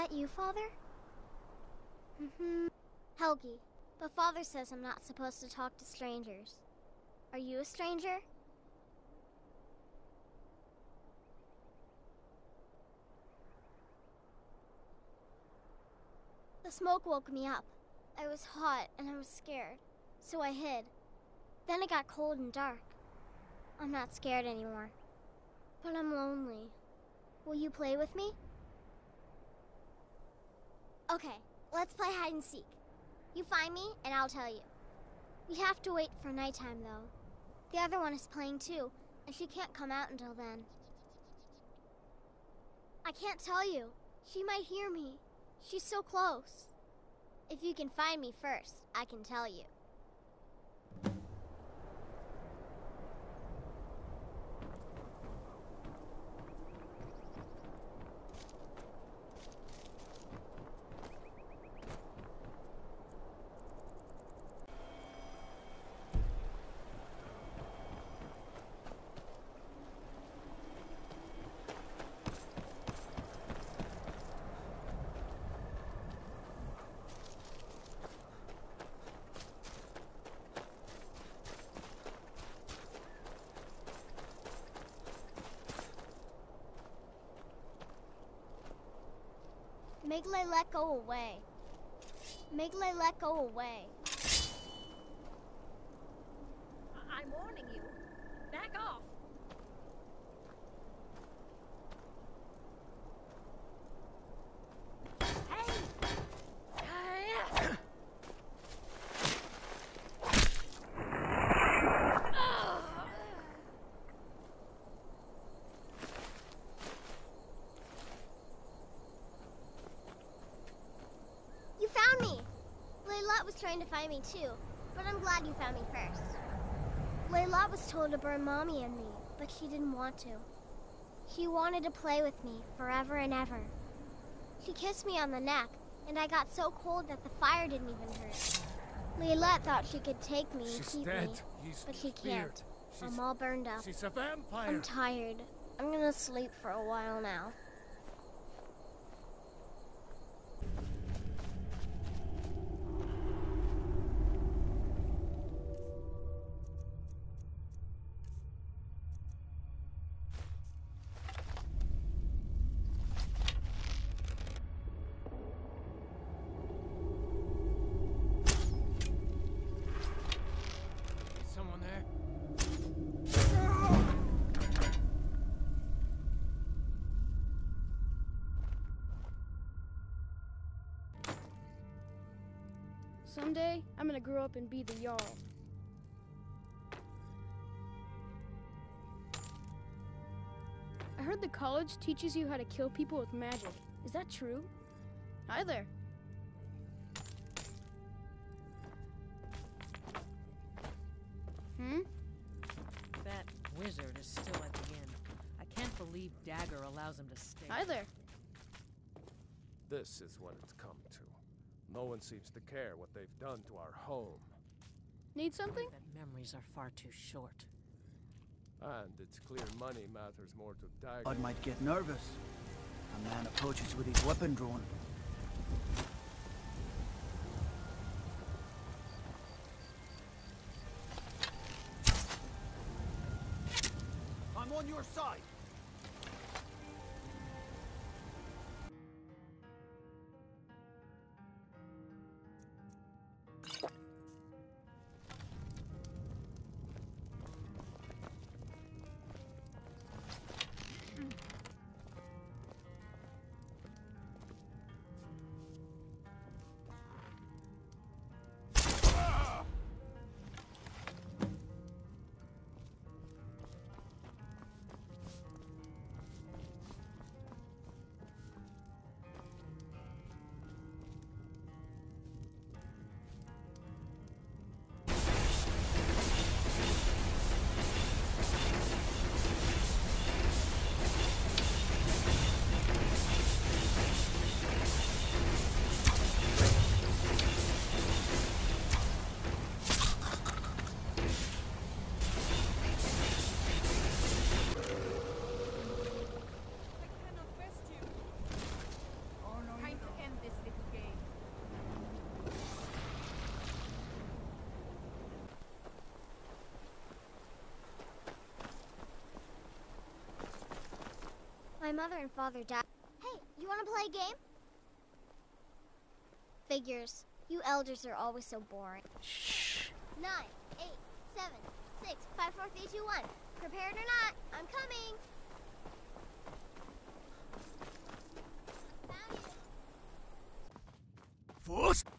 that you, Father? Helgi, but Father says I'm not supposed to talk to strangers. Are you a stranger? The smoke woke me up. I was hot and I was scared, so I hid. Then it got cold and dark. I'm not scared anymore, but I'm lonely. Will you play with me? Okay, let's play hide and seek. You find me and I'll tell you. We have to wait for nighttime though. The other one is playing too, and she can't come out until then. I can't tell you. She might hear me. She's so close. If you can find me first, I can tell you. Megle, let go away. Megle, let go away. I'm warning you. Back off. Hey! You found me! Layla was trying to find me too, but I'm glad you found me first. Layla was told to burn Mommy and me, but she didn't want to. She wanted to play with me forever and ever. She kissed me on the neck, and I got so cold that the fire didn't even hurt. Layla thought she could take me and She's keep dead. me, He's but she feared. can't. I'm all burned up. She's a vampire. I'm tired. I'm gonna sleep for a while now. Is someone there? Someday, I'm gonna grow up and be the Jarl. I heard the college teaches you how to kill people with magic. Is that true? Hi there. That wizard is still at the inn. I can't believe Dagger allows him to stay. Hi there. This is what it's come to. No one seems to care what they've done to our home. Need something? That memories are far too short. And it's clear money matters more to Dagger. I might get nervous. A man approaches with his weapon drawn. I'm on your side. mother and father died. Hey, you want to play a game? Figures. You elders are always so boring. Shh. 9, 8, 7, 6, 5, 4, 3, 2, 1. Prepared or not, I'm coming. Found you. Force.